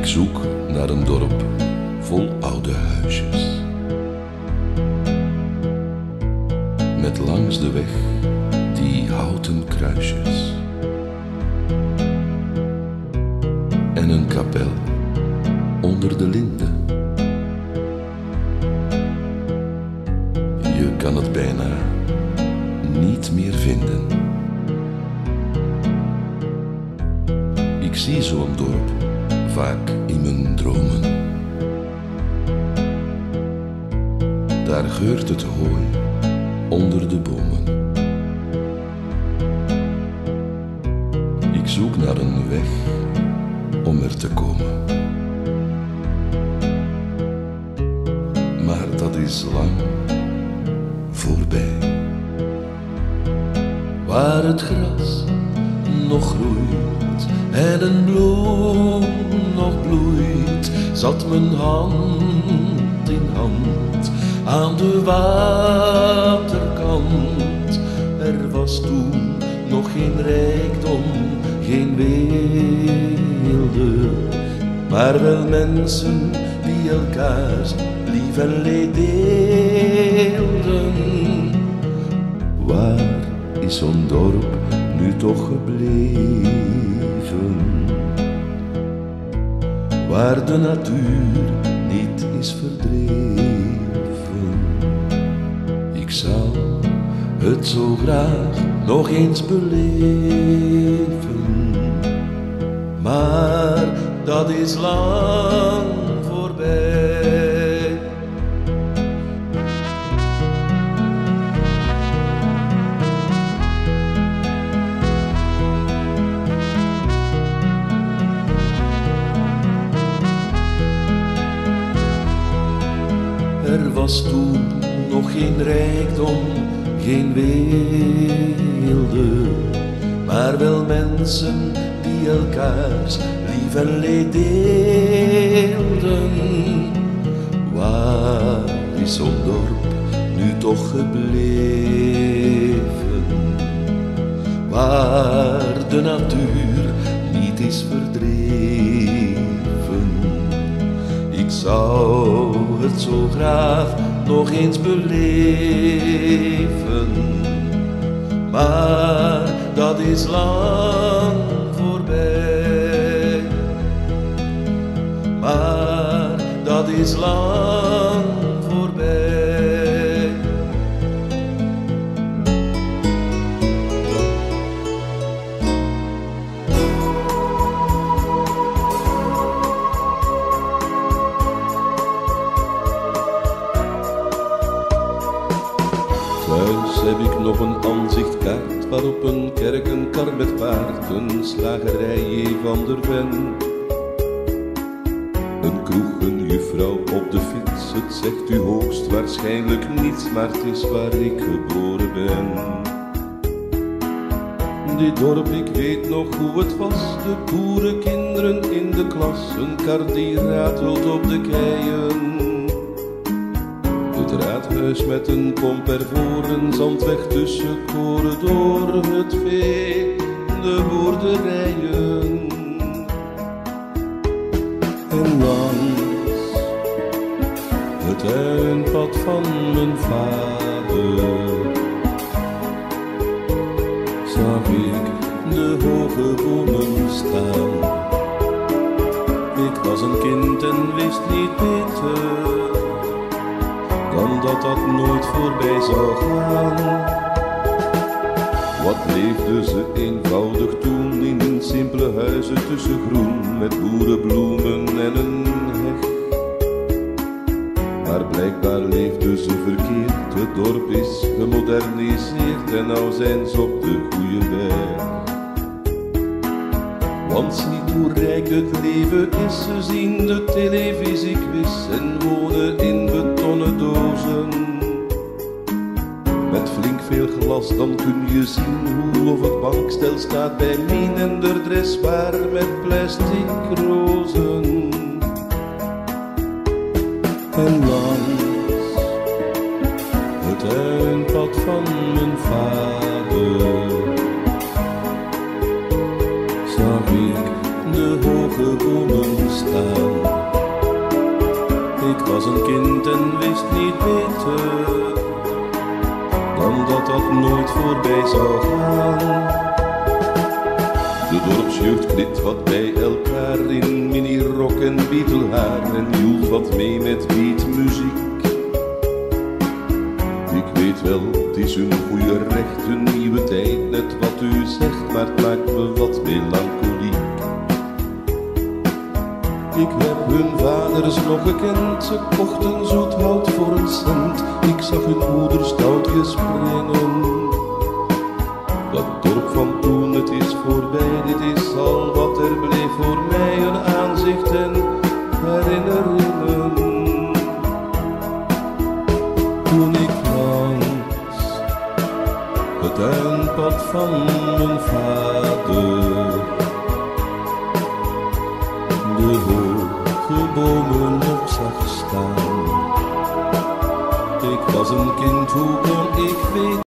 Ik zoek naar een dorp vol oude huisjes, met langs de weg die houten kruisjes en een kapel onder de linden. Je kan het bijna niet meer vinden. Ik zie zo'n dorp vaak in mijn dromen. Daar geurt het hooi onder de bomen. Ik zoek naar een weg om er te komen. Maar dat is lang voorbij. Waar het gras nog groeit en een bloem nog bloeit, zat mijn hand in hand aan de waterkant. Er was toen nog geen rijkdom, geen weelde, maar wel mensen die elkaars lief en leed deelden. Waar is zo'n dorp nu toch gebleven, waar de natuur niet is verdreven? Ik zou het zo graag nog eens beleven, maar dat is lang voorbij. Er was toen nog geen rijkdom, geen weelde, maar wel mensen die elkaars lief en leed deelden. Waar is zo'n dorp nu toch gebleven, waar de natuur niet is verdreven? Ik zou het zo graag nog eens beleven, maar dat is lang voorbij. Maar dat is lang voorbij. Thuis heb ik nog een aanzichtkaart waarop een kerk, een kar met paard, een slagerij van der Ven, een kroeg, een juffrouw op de fiets. Het zegt u hoogstwaarschijnlijk niets, maar het is waar ik geboren ben. Dit dorp, ik weet nog hoe het was, de boerenkinderen in de klas, een kar die ratelt op de keien, het raadhuis met een pomp ervoor, een zandweg tussen koren door, het vee, de boerderijen. En langs het tuinpad van mijn vader zag ik de hoge bomen staan. Ik was een kind en wist niet beter dan dat dat nooit voorbij zou gaan. Wat leefden ze eenvoudig toen in simpele huizen tussen groen, met boerenbloemen en een heg. Maar blijkbaar leefden ze verkeerd, het dorp is gemoderniseerd en nou zijn ze op de goede weg. Want ziet hoe rijk het leven is, ze zien de televisiequiz en wonen in betonnen dozen. Met flink veel glas, dan kun je zien hoe of het bankstel staat bij Mien en de dressoir met plastic rozen. En langs het tuinpad van mijn vader zag ik de hoge bomen staan. was een kind en wist niet beter dan dat dat nooit voorbij zou gaan. De dorpsjeugd knipt wat bij elkaar in minirok en Beatlehaar en hield wat mee met beatmuziek. Ik weet wel, het is een goede recht, een nieuwe tijd, net wat u zegt, maar het maakt me wat melancholiek. Ik heb hun vaders nog gekend, ze kochten zoet hout voor een cent. Ik zag hun moeders touwtjes springen. Dat dorp van toen, het is voorbij, dit is al wat er bleef voor mij, een aanzicht en herinneringen. Toen ik langs het tuinpad van mijn vader de hoge bomen nog zag staan. Ik was een kind, hoe kon ik weten